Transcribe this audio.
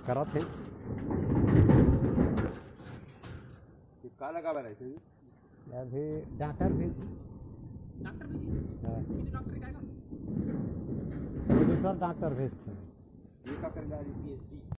करा थे का लगा बना थे अभी डॉक्टर भी हाँ दूसरा डॉक्टर भेजते हैं ये का कर रहा है पीएचडी